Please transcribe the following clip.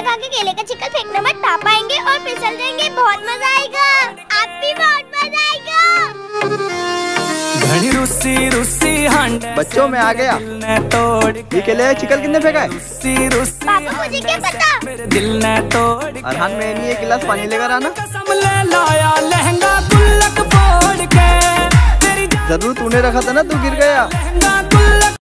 खा के केले का छिक्कल फेंकना मत, पापा आएंगे और फिसल जाएंगे। बहुत मजा आएगा, आप भी बहुत मजा आएगा। बच्चों में आ गया। ये केले छिक्कल किसने फेंका है? पापा मुझे क्या पता। अरहान मैं नहीं, एक गिलास पानी लेकर आना। जरूर तूने रखा था ना, तू गिर गया।